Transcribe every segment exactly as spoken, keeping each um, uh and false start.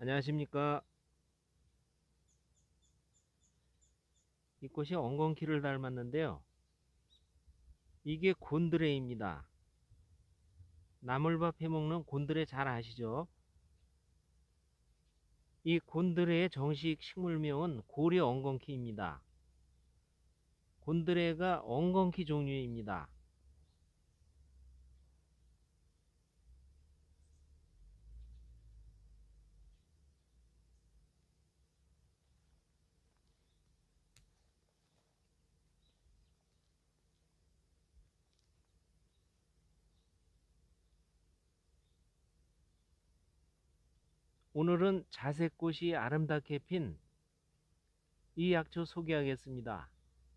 안녕하십니까. 이 꽃이 엉겅퀴를 닮았는데요. 이게 곤드레입니다. 나물밥 해먹는 곤드레 잘 아시죠? 이 곤드레의 정식 식물명은 고려 엉겅퀴입니다. 곤드레가 엉겅퀴 종류입니다. 오늘은 자색꽃이 아름답게 핀 이 약초 소개하겠습니다.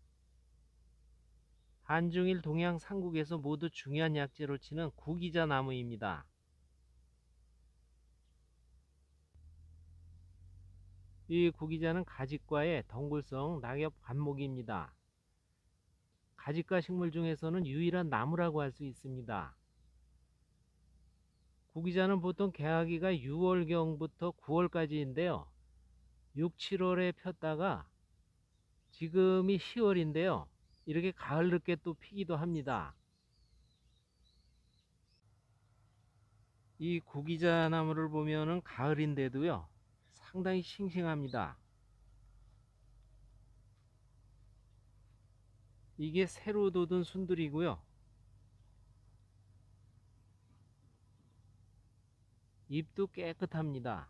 한중일 동양 삼국에서 모두 중요한 약재로 치는 구기자 나무입니다. 이 구기자는 가지과의 덩굴성 낙엽 관목입니다. 가지과 식물 중에서는 유일한 나무라고 할 수 있습니다. 구기자는 보통 개화기가 유월경부터 구월까지인데요. 육, 칠월에 폈다가 지금이 시월인데요. 이렇게 가을 늦게 또 피기도 합니다. 이 구기자 나무를 보면은 가을인데도요. 상당히 싱싱합니다. 이게 새로 돋은 순들이고요. 잎도 깨끗합니다.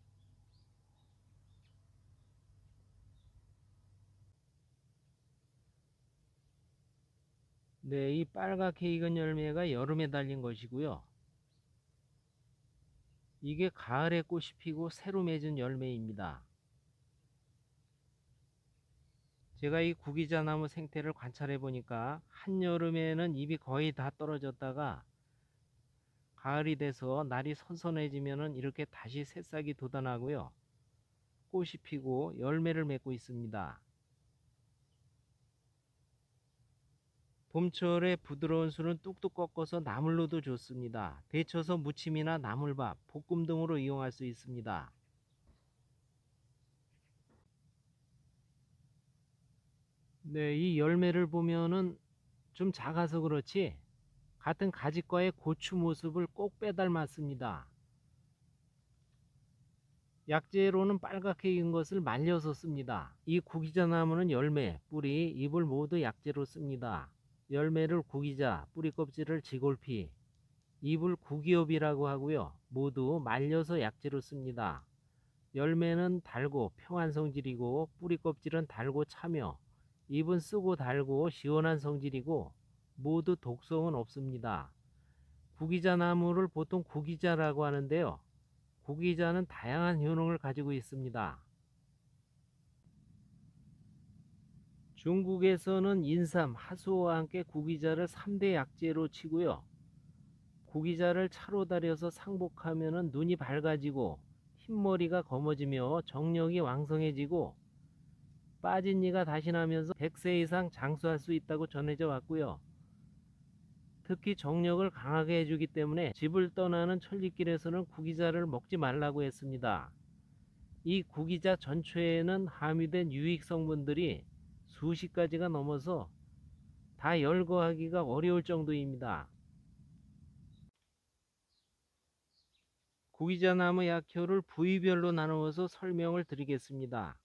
네, 이 빨갛게 익은 열매가 여름에 달린 것이고요. 이게 가을에 꽃이 피고 새로 맺은 열매입니다. 제가 이 구기자 나무 생태를 관찰해 보니까 한여름에는 잎이 거의 다 떨어졌다가 가을이 돼서 날이 선선해지면은 이렇게 다시 새싹이 돋아나고요. 꽃이 피고 열매를 맺고 있습니다. 봄철에 부드러운 술은 뚝뚝 꺾어서 나물로도 좋습니다. 데쳐서 무침이나 나물밥, 볶음 등으로 이용할 수 있습니다. 네, 이 열매를 보면은 좀 작아서 그렇지 같은 가지과의 고추 모습을 꼭 빼닮았습니다. 약재로는 빨갛게 익은 것을 말려서 씁니다. 이 구기자 나무는 열매, 뿌리, 잎을 모두 약재로 씁니다. 열매를 구기자, 뿌리 껍질을 지골피, 잎을 구기엽이라고 하고요. 모두 말려서 약재로 씁니다. 열매는 달고 평한 성질이고 뿌리 껍질은 달고 차며 잎은 쓰고 달고 시원한 성질이고 모두 독성은 없습니다. 구기자 나무를 보통 구기자라고 하는데요. 구기자는 다양한 효능을 가지고 있습니다. 중국에서는 인삼, 하수와 함께 구기자를 삼 대 약재로 치고요. 구기자를 차로 달여서 상복하면 눈이 밝아지고 흰머리가 검어지며 정력이 왕성해지고 빠진 이가 다시 나면서 백 세 이상 장수할 수 있다고 전해져 왔고요. 특히 정력을 강하게 해주기 때문에 집을 떠나는 천리길에서는 구기자를 먹지 말라고 했습니다. 이 구기자 전체에는 함유된 유익 성분들이 수십 가지가 넘어서 다 열거하기가 어려울 정도입니다. 구기자 나무 약효를 부위별로 나누어서 설명을 드리겠습니다.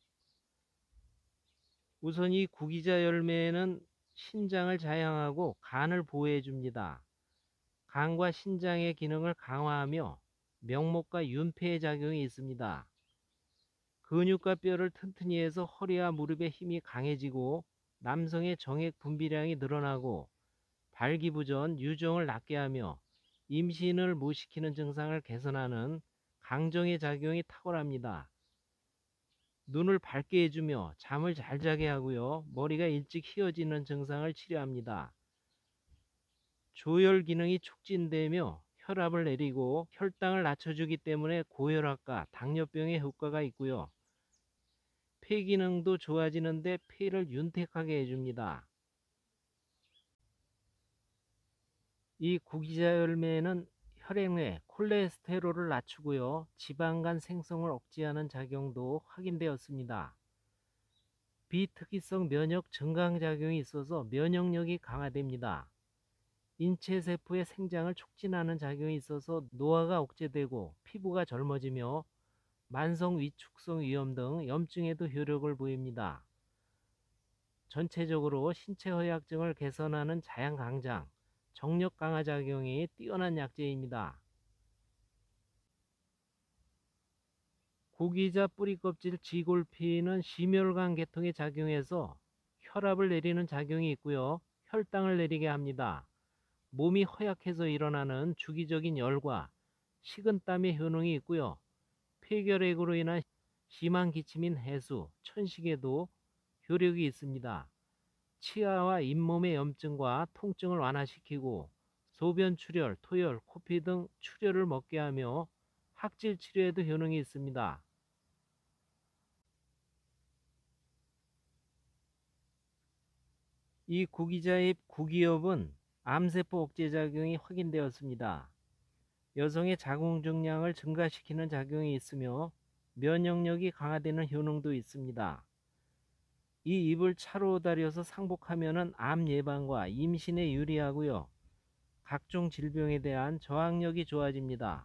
우선 이 구기자 열매는 신장을 자양하고 간을 보호해 줍니다. 간과 신장의 기능을 강화하며 명목과 윤폐의 작용이 있습니다. 근육과 뼈를 튼튼히 해서 허리와 무릎의 힘이 강해지고 남성의 정액 분비량이 늘어나고 발기부전, 유정을 낫게 하며 임신을 못 시키는 증상을 개선하는 강정의 작용이 탁월합니다. 눈을 밝게 해주며 잠을 잘 자게 하고요. 머리가 일찍 휘어지는 증상을 치료합니다. 조혈 기능이 촉진되며 혈압을 내리고 혈당을 낮춰주기 때문에 고혈압과 당뇨병에 효과가 있고요. 폐 기능도 좋아지는데 폐를 윤택하게 해줍니다. 이 구기자 열매는 혈액 내 콜레스테롤을 낮추고요. 지방간 생성을 억제하는 작용도 확인되었습니다. 비특이성 면역 증강작용이 있어서 면역력이 강화됩니다. 인체 세포의 생장을 촉진하는 작용이 있어서 노화가 억제되고 피부가 젊어지며 만성 위축성 위염 등 염증에도 효력을 보입니다. 전체적으로 신체 허약증을 개선하는 자양강장, 정력 강화 작용이 뛰어난 약재입니다. 구기자 뿌리껍질 지골피는 심혈관 계통에 작용해서 혈압을 내리는 작용이 있고요. 혈당을 내리게 합니다. 몸이 허약해서 일어나는 주기적인 열과 식은땀의 효능이 있고요. 폐결핵으로 인한 심한 기침인 해수, 천식에도 효력이 있습니다. 치아와 잇몸의 염증과 통증을 완화시키고 소변 출혈, 토열, 코피 등 출혈을 먹게 하며 학질 치료에도 효능이 있습니다. 이 구기자의 구기엽은 암세포 억제 작용이 확인되었습니다. 여성의 자궁증량을 증가시키는 작용이 있으며 면역력이 강화되는 효능도 있습니다. 이 잎을 차로 달여서 상복하면 암 예방과 임신에 유리하고요. 각종 질병에 대한 저항력이 좋아집니다.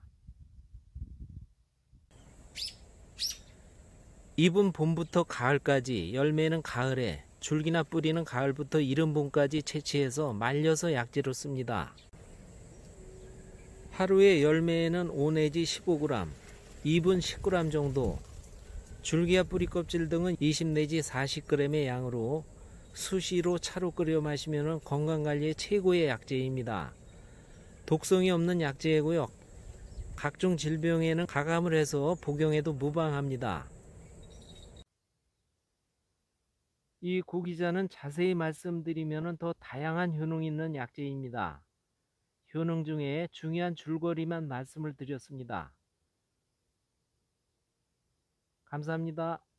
잎은 봄부터 가을까지, 열매는 가을에, 줄기나 뿌리는 가을부터 이른 봄까지 채취해서 말려서 약재로 씁니다. 하루에 열매에는 오 내지 십오 그램, 잎은 십 그램 정도, 줄기와 뿌리 껍질 등은 이십 내지 사십 그램의 양으로 수시로 차로 끓여 마시면 건강관리에 최고의 약재입니다. 독성이 없는 약재이고요. 각종 질병에는 가감을 해서 복용해도 무방합니다. 이 구기자는 자세히 말씀드리면 더 다양한 효능이 있는 약재입니다. 효능 중에 중요한 줄거리만 말씀을 드렸습니다. 감사합니다.